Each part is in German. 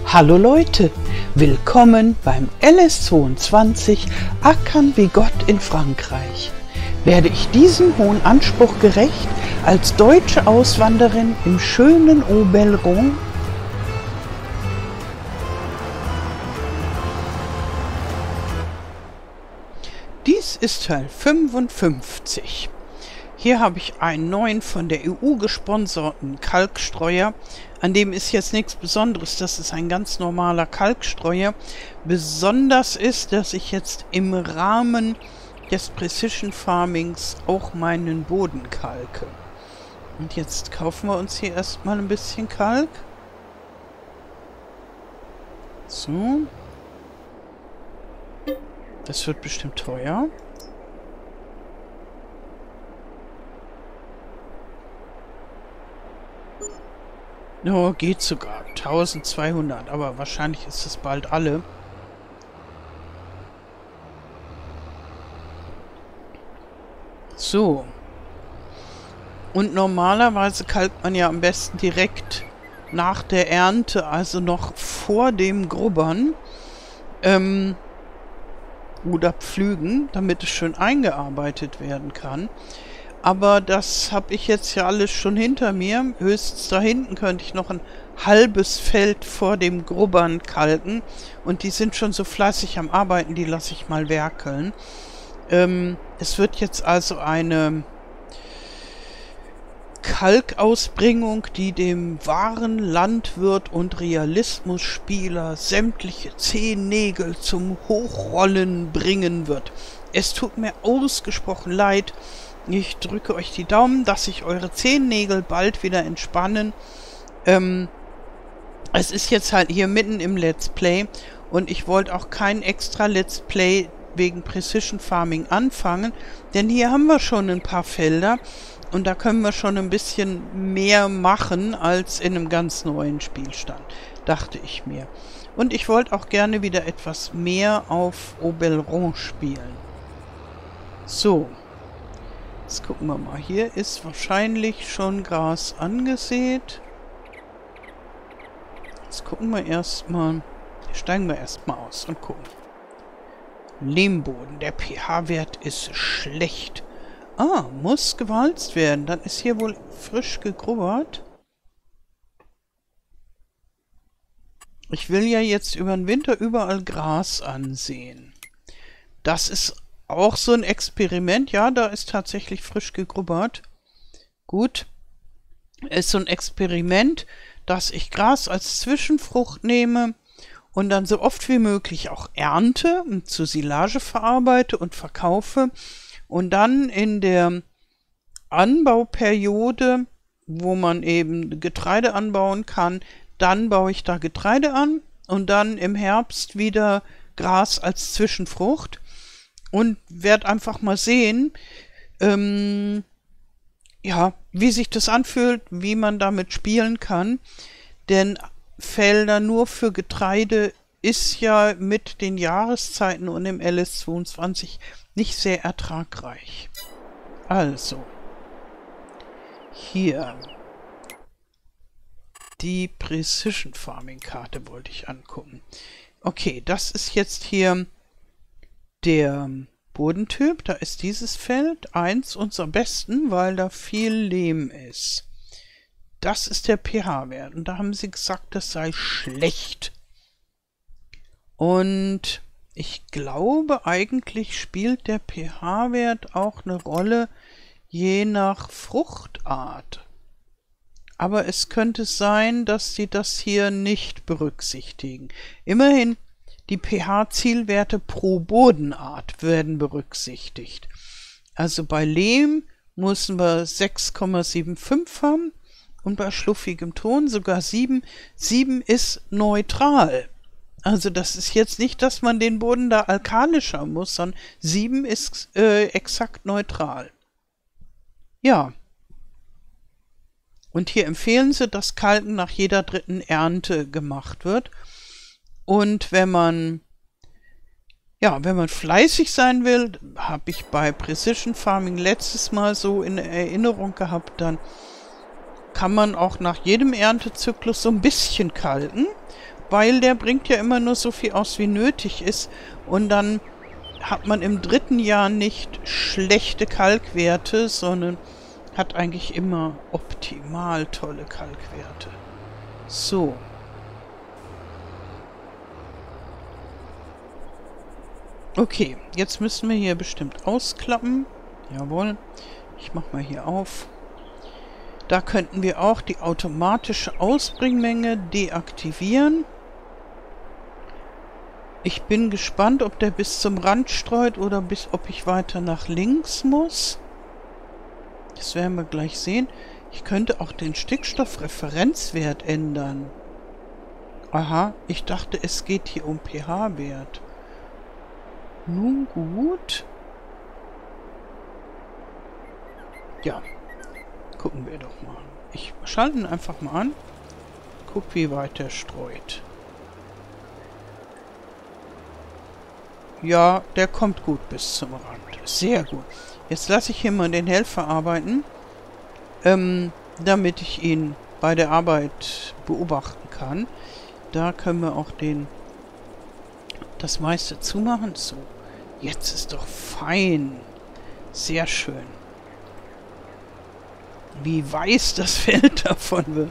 Hallo Leute, willkommen beim LS22 Ackern wie Gott in Frankreich. Werde ich diesem hohen Anspruch gerecht als deutsche Auswanderin im schönen Ôbelron? Dies ist Teil 55. Hier habe ich einen neuen von der EU gesponserten Kalkstreuer. An dem ist jetzt nichts Besonderes, das ist ein ganz normaler Kalkstreuer. Besonders ist, dass ich jetzt im Rahmen des Precision Farmings auch meinen Boden kalke. Und jetzt kaufen wir uns hier erstmal ein bisschen Kalk. So. Das wird bestimmt teuer. Oh, geht sogar. 1200, aber wahrscheinlich ist es bald alle. So. Und normalerweise kalkt man ja am besten direkt nach der Ernte, also noch vor dem Grubbern oder Pflügen, damit es schön eingearbeitet werden kann. Aber das habe ich jetzt ja alles schon hinter mir. Höchstens da hinten könnte ich noch ein halbes Feld vor dem Grubbern kalken. Und die sind schon so fleißig am Arbeiten, die lasse ich mal werkeln. Es wird jetzt also eine Kalkausbringung, die dem wahren Landwirt und Realismusspieler sämtliche Zehennägel zum Hochrollen bringen wird. Es tut mir ausgesprochen leid. Ich drücke euch die Daumen, dass sich eure Zehennägel bald wieder entspannen. Es ist jetzt halt hier mitten im Let's Play und ich wollte auch kein extra Let's Play wegen Precision Farming anfangen, denn hier haben wir schon ein paar Felder und da können wir schon ein bisschen mehr machen als in einem ganz neuen Spielstand, dachte ich mir. Und ich wollte auch gerne wieder etwas mehr auf Ôbelron spielen. So. Jetzt gucken wir mal. Hier ist wahrscheinlich schon Gras angesät. Jetzt gucken wir erstmal. Steigen wir erstmal aus und gucken. Lehmboden. Der pH-Wert ist schlecht. Ah, muss gewalzt werden. Dann ist hier wohl frisch gegrubbert. Ich will ja jetzt über den Winter überall Gras ansehen. Das ist auch so ein Experiment. Ja, da ist tatsächlich frisch gegrubbert. Gut. Ist so ein Experiment, dass ich Gras als Zwischenfrucht nehme und dann so oft wie möglich auch ernte und zur Silage verarbeite und verkaufe. Und dann in der Anbauperiode, wo man eben Getreide anbauen kann, dann baue ich da Getreide an und dann im Herbst wieder Gras als Zwischenfrucht. Und werde einfach mal sehen, ja, wie sich das anfühlt, wie man damit spielen kann. Denn Felder nur für Getreide ist ja mit den Jahreszeiten und im LS22 nicht sehr ertragreich. Also, hier die Precision Farming Karte wollte ich angucken. Okay, das ist jetzt hier der Bodentyp, da ist dieses Feld eins unserer besten, weil da viel Lehm ist. Das ist der pH-Wert und da haben sie gesagt, das sei schlecht. Und ich glaube, eigentlich spielt der pH-Wert auch eine Rolle, je nach Fruchtart. Aber es könnte sein, dass sie das hier nicht berücksichtigen. Immerhin, die pH-Zielwerte pro Bodenart werden berücksichtigt. Also bei Lehm müssen wir 6,75 haben und bei schluffigem Ton sogar 7. 7 ist neutral. Also das ist jetzt nicht, dass man den Boden da alkalischer muss, sondern 7 ist exakt neutral. Ja. Und hier empfehlen sie, dass Kalken nach jeder dritten Ernte gemacht wird. Und wenn man fleißig sein will, habe ich bei Precision Farming letztes Mal so in Erinnerung gehabt, dann kann man auch nach jedem Erntezyklus so ein bisschen kalken weil der bringt ja immer nur so viel aus, wie nötig ist. Und dann hat man im dritten Jahr nicht schlechte Kalkwerte, sondern hat eigentlich immer optimal tolle Kalkwerte. So. Okay, jetzt müssen wir hier bestimmt ausklappen. Jawohl. Ich mache mal hier auf. Da könnten wir auch die automatische Ausbringmenge deaktivieren. Ich bin gespannt, ob der bis zum Rand streut oder ob ich weiter nach links muss. Das werden wir gleich sehen. Ich könnte auch den Stickstoffreferenzwert ändern. Aha, ich dachte, es geht hier um pH-Wert. Nun gut. Ja, gucken wir doch mal. Ich schalte ihn einfach mal an. Guck, wie weit er streut. Ja, der kommt gut bis zum Rand. Sehr gut. Jetzt lasse ich hier mal den Helfer arbeiten, damit ich ihn bei der Arbeit beobachten kann. Da können wir auch das meiste zumachen. So, jetzt ist doch fein. Sehr schön. Wie weiß das Feld davon wird.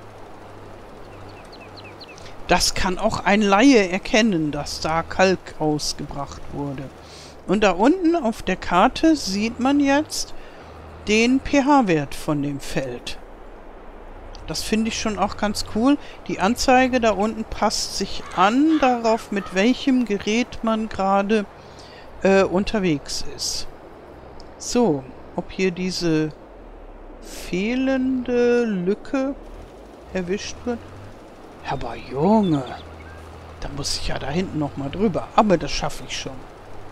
Das kann auch ein Laie erkennen, dass da Kalk ausgebracht wurde. Und da unten auf der Karte sieht man jetzt den pH-Wert von dem Feld. Das finde ich schon auch ganz cool. Die Anzeige da unten passt sich an darauf, mit welchem Gerät man gerade unterwegs ist. So, ob hier diese fehlende Lücke erwischt wird. Aber Junge, da muss ich ja da hinten nochmal drüber. Aber das schaffe ich schon.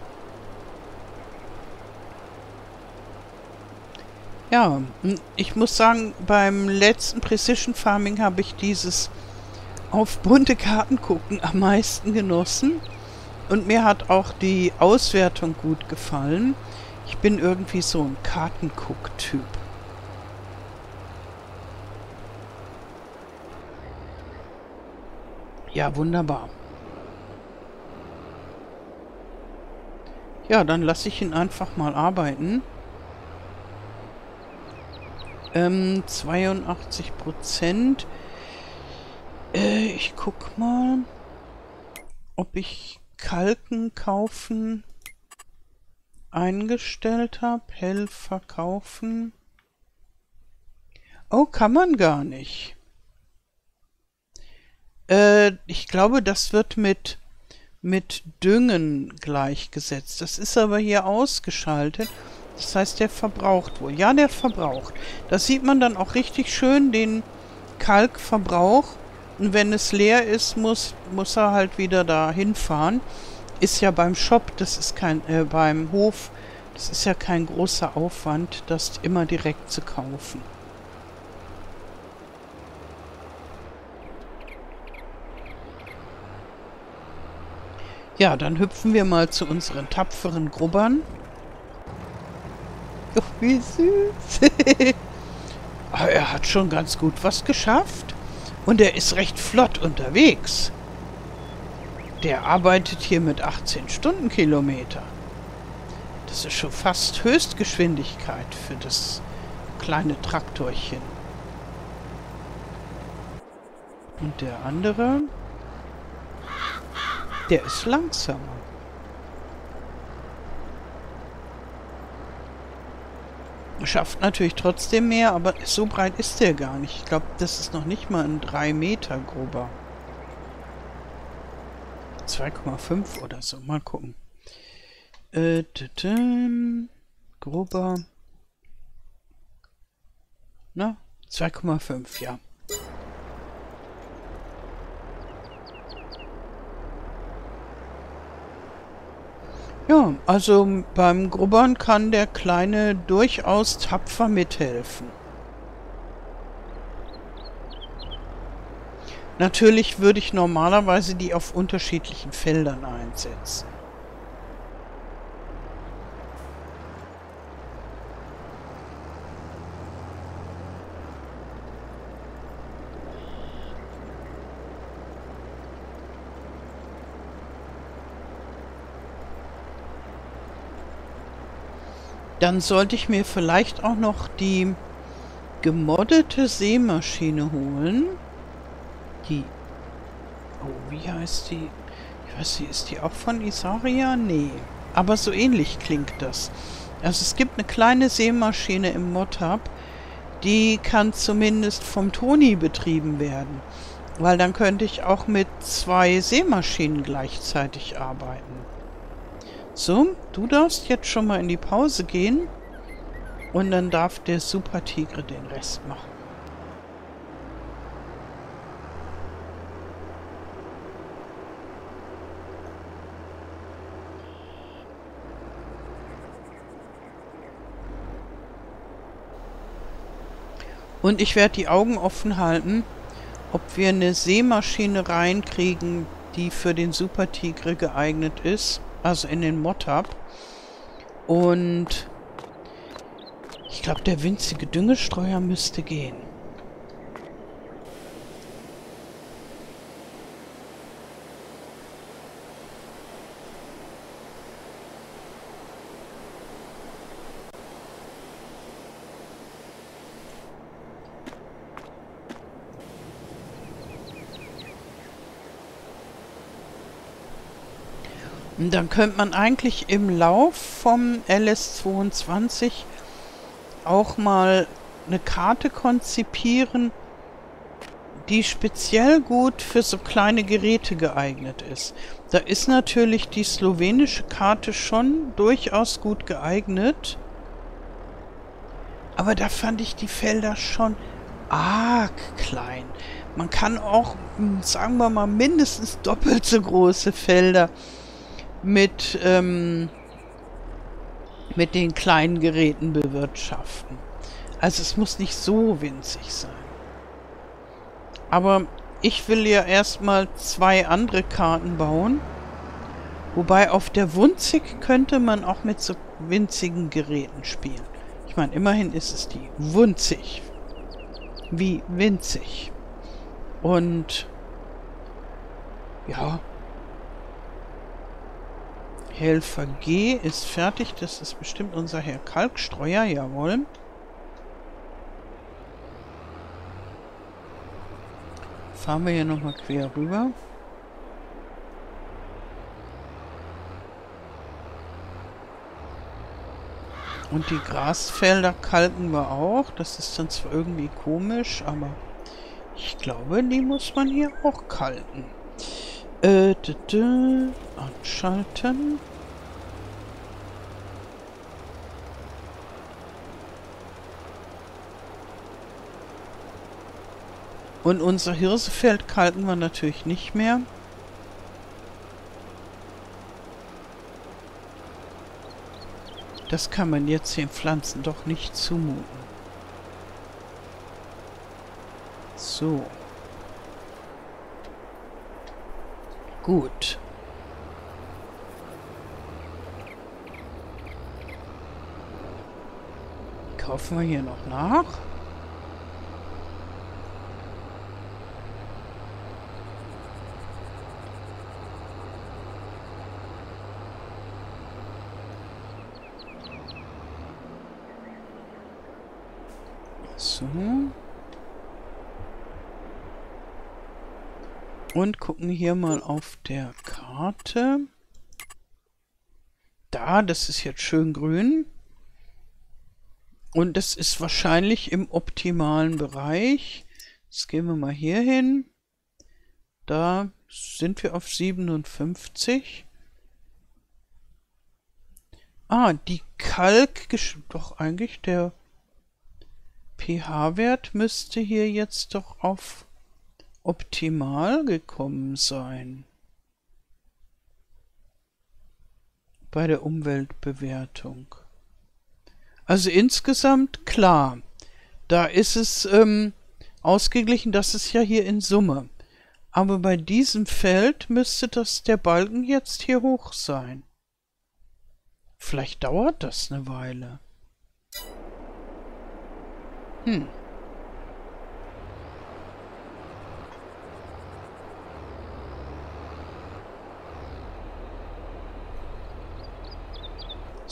Ja, ich muss sagen, beim letzten Precision Farming habe ich dieses auf bunte Karten gucken am meisten genossen. Und mir hat auch die Auswertung gut gefallen. Ich bin irgendwie so ein Kartenguck-Typ. Ja, wunderbar. Ja, dann lasse ich ihn einfach mal arbeiten. 82%. Ich guck mal, ob ich Kalken kaufen eingestellt habe. Hell verkaufen. Oh, kann man gar nicht. Ich glaube, das wird mit Düngen gleichgesetzt. Das ist aber hier ausgeschaltet. Das heißt, der verbraucht wohl. Ja, der verbraucht. Da sieht man dann auch richtig schön den Kalkverbrauch. Und wenn es leer ist, muss er halt wieder da hinfahren. Ist ja beim Shop, das ist beim Hof, das ist ja kein großer Aufwand, das immer direkt zu kaufen. Ja, dann hüpfen wir mal zu unseren tapferen Grubbern. Ach, wie süß. Aber er hat schon ganz gut was geschafft. Und er ist recht flott unterwegs. Der arbeitet hier mit 18 Stundenkilometer. Das ist schon fast Höchstgeschwindigkeit für das kleine Traktorchen. Und der andere, der ist langsamer. Schafft natürlich trotzdem mehr, aber so breit ist der gar nicht. Ich glaube, das ist noch nicht mal ein 3 Meter grober. 2,5 oder so. Mal gucken. Grober. Na, 2,5, ja. Ja, also beim Grubbern kann der Kleine durchaus tapfer mithelfen. Natürlich würde ich normalerweise die auf unterschiedlichen Feldern einsetzen. Dann sollte ich mir vielleicht auch noch die gemoddete Sämaschine holen. Die... Oh, wie heißt die? Ich weiß nicht, ist die auch von Isaria? Nee. Aber so ähnlich klingt das. Also es gibt eine kleine Sämaschine im Mod-Hub, die kann zumindest vom Toni betrieben werden. Weil dann könnte ich auch mit 2 Sämaschinen gleichzeitig arbeiten. So, du darfst jetzt schon mal in die Pause gehen. Und dann darf der Super Tigre den Rest machen. Und ich werde die Augen offen halten, ob wir eine Sämaschine reinkriegen, die für den Super Tigre geeignet ist. Also in den Mod-Hub. Und ich glaube, der winzige Düngestreuer müsste gehen. Und dann könnte man eigentlich im Lauf vom LS22 auch mal eine Karte konzipieren, die speziell gut für so kleine Geräte geeignet ist. Da ist natürlich die slowenische Karte schon durchaus gut geeignet. Aber da fand ich die Felder schon arg klein. Man kann auch, sagen wir mal, mindestens doppelt so große Felder mit den kleinen Geräten bewirtschaften. Also es muss nicht so winzig sein. Aber ich will ja erstmal 2 andere Karten bauen. Wobei auf der Wunzig könnte man auch mit so winzigen Geräten spielen. Ich meine, immerhin ist es die Wunzig. Wie winzig. Und ja, Helfer G ist fertig. Das ist bestimmt unser Herr Kalkstreuer. Jawohl. Fahren wir hier nochmal quer rüber. Und die Grasfelder kalken wir auch. Das ist dann zwar irgendwie komisch, aber ich glaube, die muss man hier auch kalken. Anschalten. Und unser Hirsefeld kalken wir natürlich nicht mehr. Das kann man jetzt den Pflanzen doch nicht zumuten. So. Gut. Kaufen wir hier noch nach. So. Und gucken hier mal auf der Karte. Da, das ist jetzt schön grün. Und das ist wahrscheinlich im optimalen Bereich. Jetzt gehen wir mal hier hin. Da sind wir auf 57. Ah, die doch eigentlich der pH-Wert müsste hier jetzt doch auf optimal gekommen sein. Bei der Umweltbewertung. Also insgesamt klar. Da ist es ausgeglichen, das ist ja hier in Summe. Aber bei diesem Feld müsste der Balken jetzt hier hoch sein. Vielleicht dauert das eine Weile.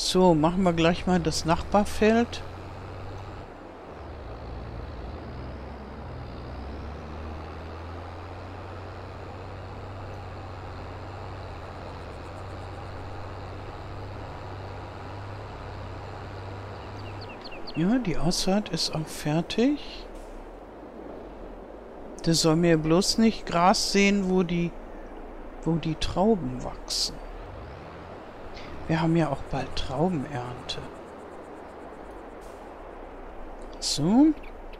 So, machen wir gleich mal das Nachbarfeld. Ja, die Aussaat ist auch fertig. Das soll mir bloß nicht Gras sehen, wo die Trauben wachsen. Wir haben ja auch bald Traubenernte. So.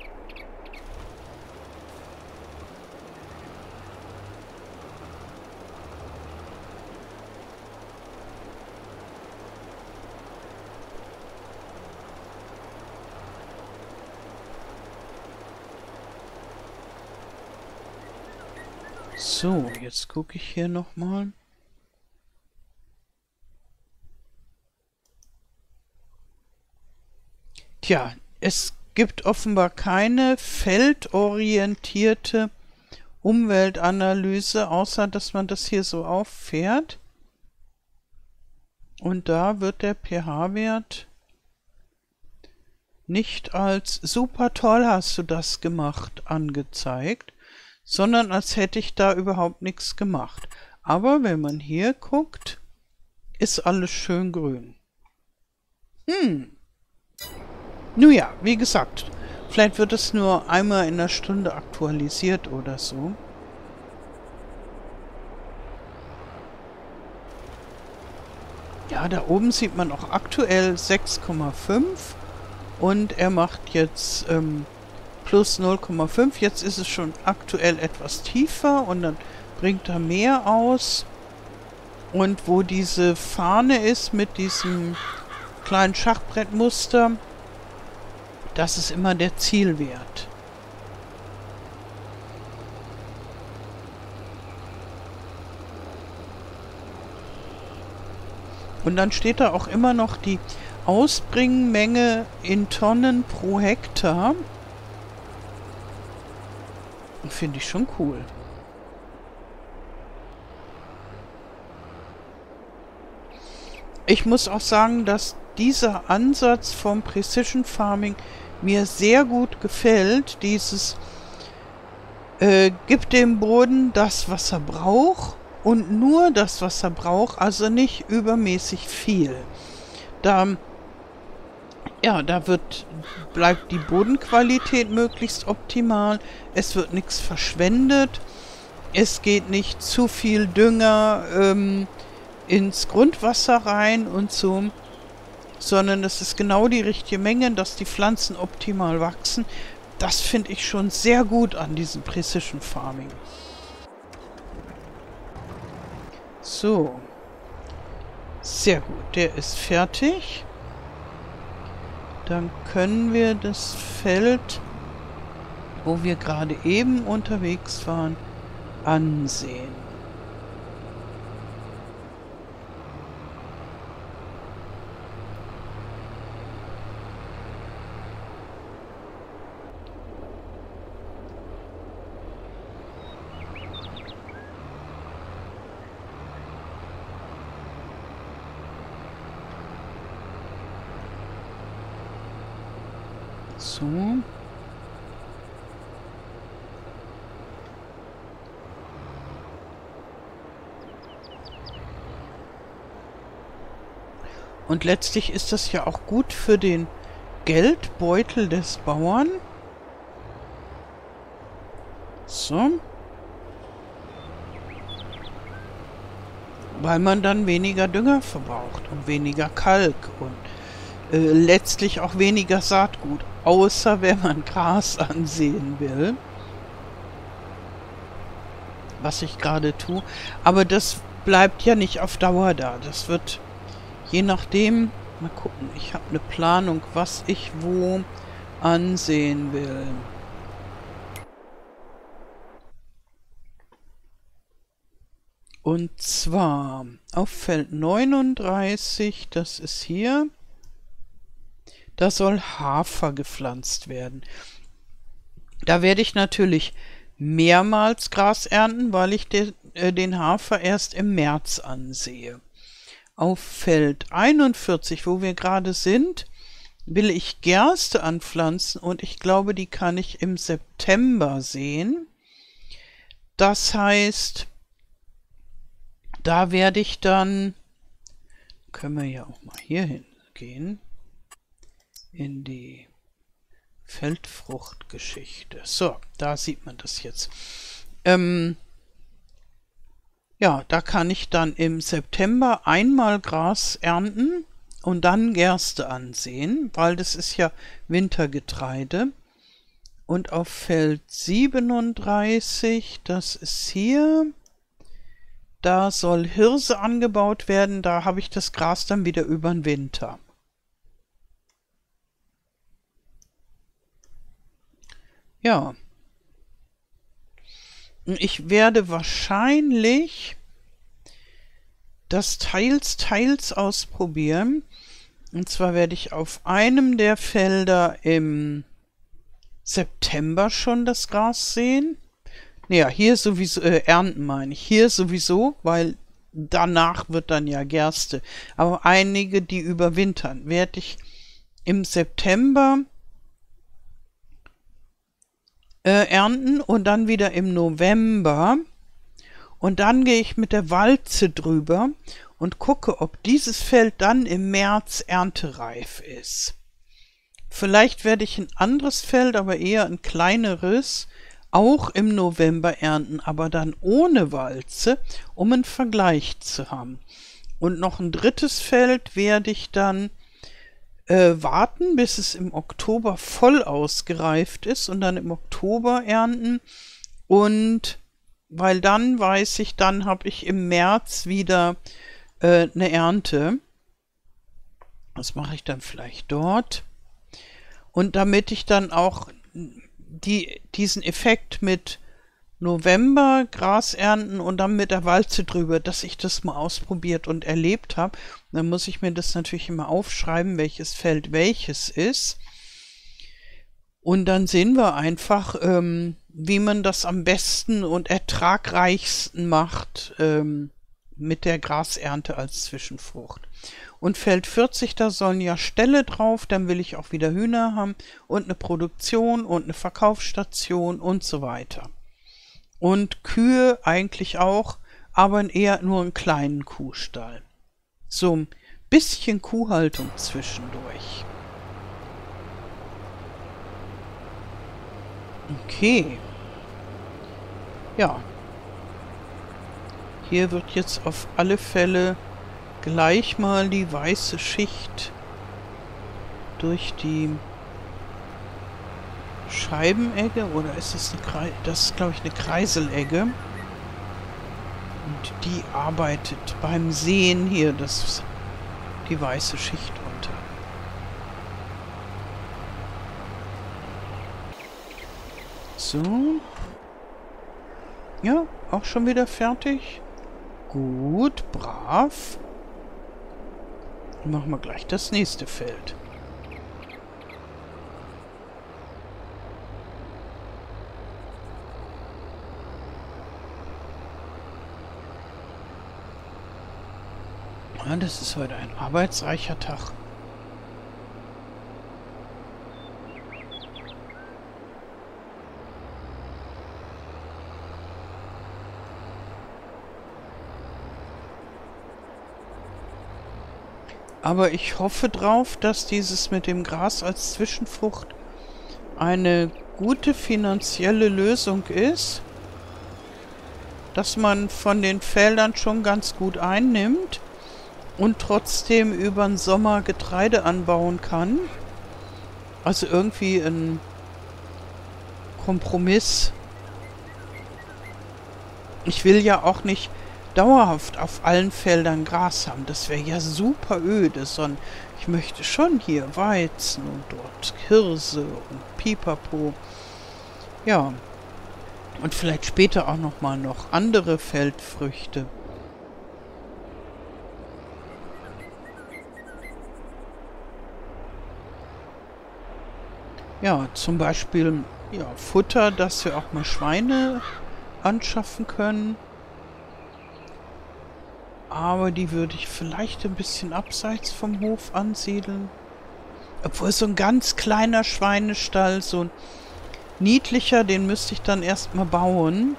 So, jetzt gucke ich hier nochmal. Tja, es gibt offenbar keine feldorientierte Umweltanalyse, außer dass man das hier so auffährt. Und da wird der pH-Wert nicht als super toll hast du das gemacht angezeigt, sondern als hätte ich da überhaupt nichts gemacht. Aber wenn man hier guckt, ist alles schön grün. Nun ja, wie gesagt, vielleicht wird es nur einmal in der Stunde aktualisiert oder so. Ja, da oben sieht man auch aktuell 6,5 und er macht jetzt plus 0,5. Jetzt ist es schon aktuell etwas tiefer und dann bringt er mehr aus. Und wo diese Fahne ist mit diesem kleinen Schachbrettmuster, das ist immer der Zielwert. Und dann steht da auch immer noch die Ausbringmenge in Tonnen pro Hektar. Finde ich schon cool. Ich muss auch sagen, dass dieser Ansatz vom Precision Farming mir sehr gut gefällt. Dieses gibt dem Boden das, was er braucht und nur das, was er braucht, also nicht übermäßig viel. Da bleibt die Bodenqualität möglichst optimal, es wird nichts verschwendet, es geht nicht zu viel Dünger ins Grundwasser rein und so, sondern es ist genau die richtige Menge, dass die Pflanzen optimal wachsen. Das finde ich schon sehr gut an diesem Precision Farming. So, sehr gut, der ist fertig. Dann können wir das Feld, wo wir gerade eben unterwegs waren, ansehen. So. Und letztlich ist das ja auch gut für den Geldbeutel des Bauern. So. Weil man dann weniger Dünger verbraucht und weniger Kalk und letztlich auch weniger Saatgut, außer wenn man Gras ansehen will, was ich gerade tue. Aber das bleibt ja nicht auf Dauer da. Das wird je nachdem, mal gucken, ich habe eine Planung, was ich wo ansehen will. Und zwar auf Feld 39, das ist hier. Da soll Hafer gepflanzt werden. Da werde ich natürlich mehrmals Gras ernten, weil ich den Hafer erst im März ansehe. Auf Feld 41, wo wir gerade sind, will ich Gerste anpflanzen und ich glaube, die kann ich im September sehen. Das heißt, da werde ich dann, können wir ja auch mal hier hingehen, in die Feldfruchtgeschichte. So, da sieht man das jetzt. Ja, da kann ich dann im September einmal Gras ernten und dann Gerste ansehen, weil das ist ja Wintergetreide. Und auf Feld 37, das ist hier, da soll Hirse angebaut werden, da habe ich das Gras dann wieder über den Winter. Ja. Ich werde wahrscheinlich das teils ausprobieren. Und zwar werde ich auf einem der Felder im September schon das Gras sehen. Ja, hier sowieso, ernten meine ich. Hier sowieso, weil danach wird dann ja Gerste. Aber einige, die überwintern, werde ich im September ernten und dann wieder im November. Und dann gehe ich mit der Walze drüber und gucke, ob dieses Feld dann im März erntereif ist. Vielleicht werde ich ein anderes Feld, aber eher ein kleineres, auch im November ernten, aber dann ohne Walze, um einen Vergleich zu haben. Und noch ein drittes Feld werde ich dann warten, bis es im Oktober voll ausgereift ist und dann im Oktober ernten. Und weil dann weiß ich, dann habe ich im März wieder eine Ernte. Das mache ich dann vielleicht dort. Und damit ich dann auch diesen Effekt mit November Gras ernten und dann mit der Walze drüber, dass ich das mal ausprobiert und erlebt habe. Dann muss ich mir das natürlich immer aufschreiben, welches Feld welches ist. Und dann sehen wir einfach, wie man das am besten und ertragreichsten macht mit der Grasernte als Zwischenfrucht. Und Feld 40, da sollen ja Ställe drauf, dann will ich auch wieder Hühner haben und eine Produktion und eine Verkaufsstation und so weiter. Und Kühe eigentlich auch, aber eher nur einen kleinen Kuhstall. So ein bisschen Kuhhaltung zwischendurch. Okay. Ja. Hier wird jetzt auf alle Fälle gleich mal die weiße Schicht durch die Scheibenegge, oder ist es eine das ist, glaube ich, eine Kreiselegge. Und die arbeitet beim Säen hier die weiße Schicht runter. So. Ja, auch schon wieder fertig. Gut, brav. Dann machen wir gleich das nächste Feld. Ja, das ist heute ein arbeitsreicher Tag. Aber ich hoffe drauf, dass dieses mit dem Gras als Zwischenfrucht eine gute finanzielle Lösung ist. Dass man von den Feldern schon ganz gut einnimmt und trotzdem über den Sommer Getreide anbauen kann. Also irgendwie ein Kompromiss. Ich will ja auch nicht dauerhaft auf allen Feldern Gras haben. Das wäre ja super öde, sondern ich möchte schon hier Weizen und dort Hirse und Pipapo. Ja, und vielleicht später auch noch andere Feldfrüchte. Ja, zum Beispiel ja, Futter, dass wir auch mal Schweine anschaffen können. Aber die würde ich vielleicht ein bisschen abseits vom Hof ansiedeln. Obwohl so ein ganz kleiner Schweinestall, so ein niedlicher, den müsste ich dann erstmal bauen.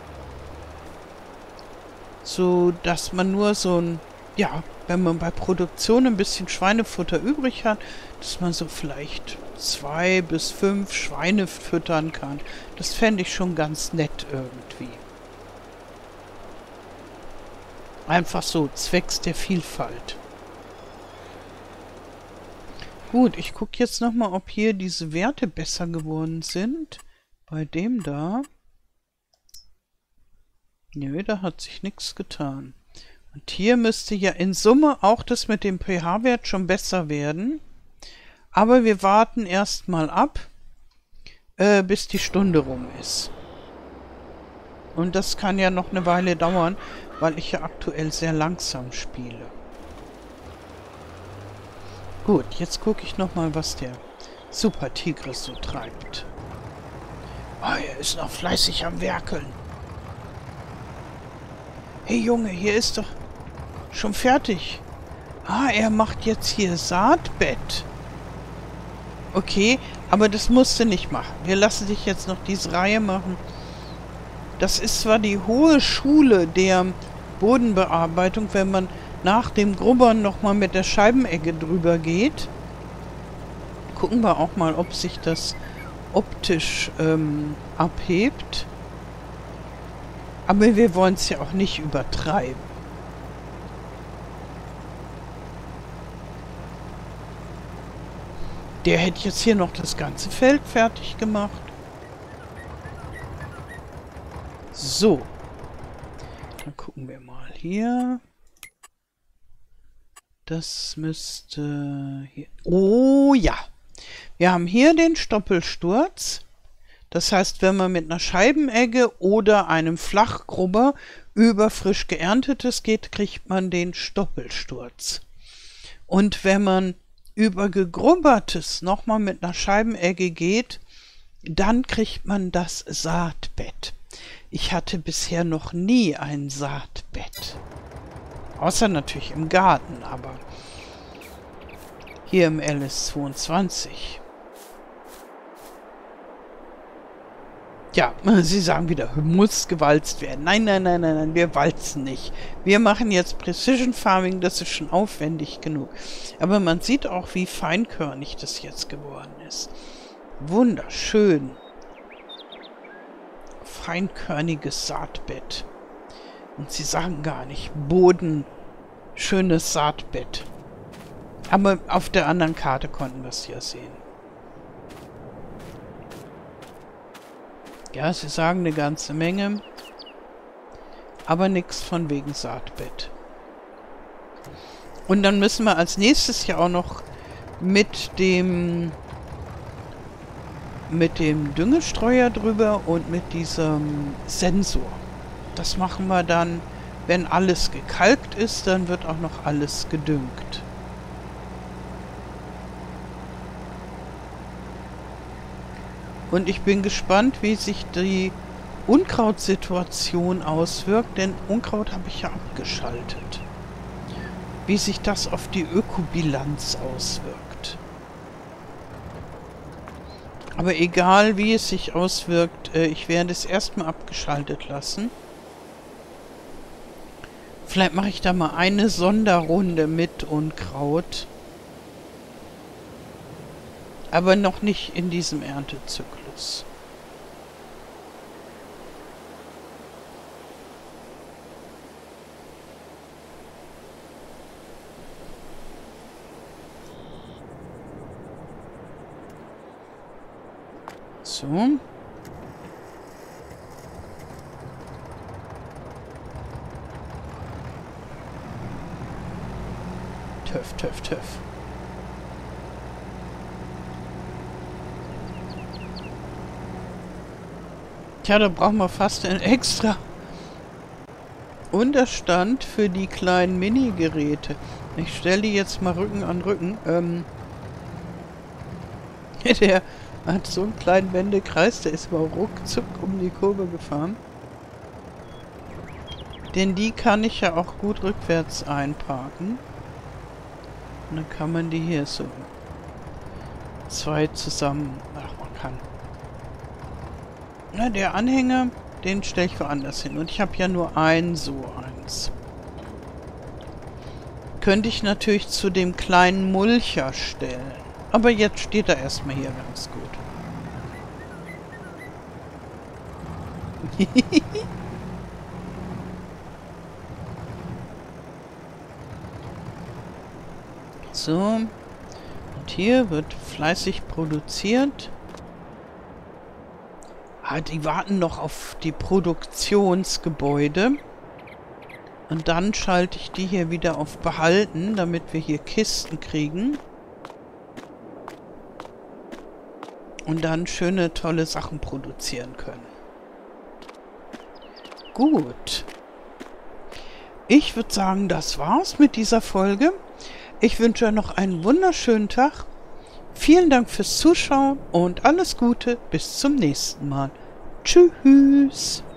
So, dass man nur so ein, ja, wenn man bei Produktion ein bisschen Schweinefutter übrig hat, dass man so vielleicht 2 bis 5 Schweine füttern kann. Das fände ich schon ganz nett irgendwie. Einfach so, zwecks der Vielfalt. Gut, ich gucke jetzt nochmal, ob hier diese Werte besser geworden sind. Bei dem da. Nö, da hat sich nichts getan. Und hier müsste ja in Summe auch das mit dem pH-Wert schon besser werden. Aber wir warten erstmal ab, bis die Stunde rum ist. Und das kann ja noch eine Weile dauern, weil ich ja aktuell sehr langsam spiele. Gut, jetzt gucke ich nochmal, was der Super Tigris so treibt. Oh, er ist noch fleißig am Werkeln. Hey Junge, hier ist doch schon fertig. Ah, er macht jetzt hier Saatbett. Okay, aber das musst du nicht machen. Wir lassen dich jetzt noch diese Reihe machen. Das ist zwar die hohe Schule der Bodenbearbeitung, wenn man nach dem Grubbern nochmal mit der Scheibenegge drüber geht. Gucken wir auch mal, ob sich das optisch abhebt. Aber wir wollen es ja auch nicht übertreiben. Der hätte jetzt hier noch das ganze Feld fertig gemacht. So. Dann gucken wir mal hier. Das müsste hier... Oh ja. Wir haben hier den Stoppelsturz. Das heißt, wenn man mit einer Scheibenegge oder einem Flachgrubber über frisch geerntetes geht, kriegt man den Stoppelsturz. Und wenn man über gegrubbertes nochmal mit einer Scheibenegge geht, dann kriegt man das Saatbett. Ich hatte bisher noch nie ein Saatbett. Außer natürlich im Garten, aber hier im LS22. Ja, Sie sagen wieder, muss gewalzt werden. Nein, nein, nein, nein, nein, wir walzen nicht. Wir machen jetzt Precision Farming, das ist schon aufwendig genug. Aber man sieht auch, wie feinkörnig das jetzt geworden ist. Wunderschön. Feinkörniges Saatbett. Und Sie sagen gar nicht, Boden, schönes Saatbett. Aber auf der anderen Karte konnten wir es ja sehen. Ja, Sie sagen eine ganze Menge, aber nichts von wegen Saatbett. Und dann müssen wir als nächstes ja auch noch mit dem Düngestreuer drüber und mit diesem Sensor. Das machen wir dann, wenn alles gekalkt ist, dann wird auch noch alles gedüngt. Und ich bin gespannt, wie sich die Unkrautsituation auswirkt, denn Unkraut habe ich ja abgeschaltet. Wie sich das auf die Ökobilanz auswirkt. Aber egal, wie es sich auswirkt, ich werde es erstmal abgeschaltet lassen. Vielleicht mache ich da mal eine Sonderrunde mit Unkraut. Aber noch nicht in diesem Erntezyklus. So. Töff, töff, töff. Tja, da brauchen wir fast einen extra Unterstand für die kleinen Mini-Geräte. Ich stelle die jetzt mal Rücken an Rücken. Der hat so einen kleinen Wendekreis, der ist mal ruckzuck um die Kurve gefahren. Denn die kann ich ja auch gut rückwärts einparken. Und dann kann man die hier so 2 zusammen... Ach, man kann... Na, der Anhänger, den stelle ich woanders hin. Und ich habe ja nur so eins. Könnte ich natürlich zu dem kleinen Mulcher stellen. Aber jetzt steht er erstmal hier ganz gut. So. Und hier wird fleißig produziert. Ah, die warten noch auf die Produktionsgebäude. Und dann schalte ich die hier wieder auf Behalten, damit wir hier Kisten kriegen. Und dann schöne, tolle Sachen produzieren können. Gut. Ich würde sagen, das war's mit dieser Folge. Ich wünsche euch noch einen wunderschönen Tag. Vielen Dank fürs Zuschauen und alles Gute. Bis zum nächsten Mal. Tschüss.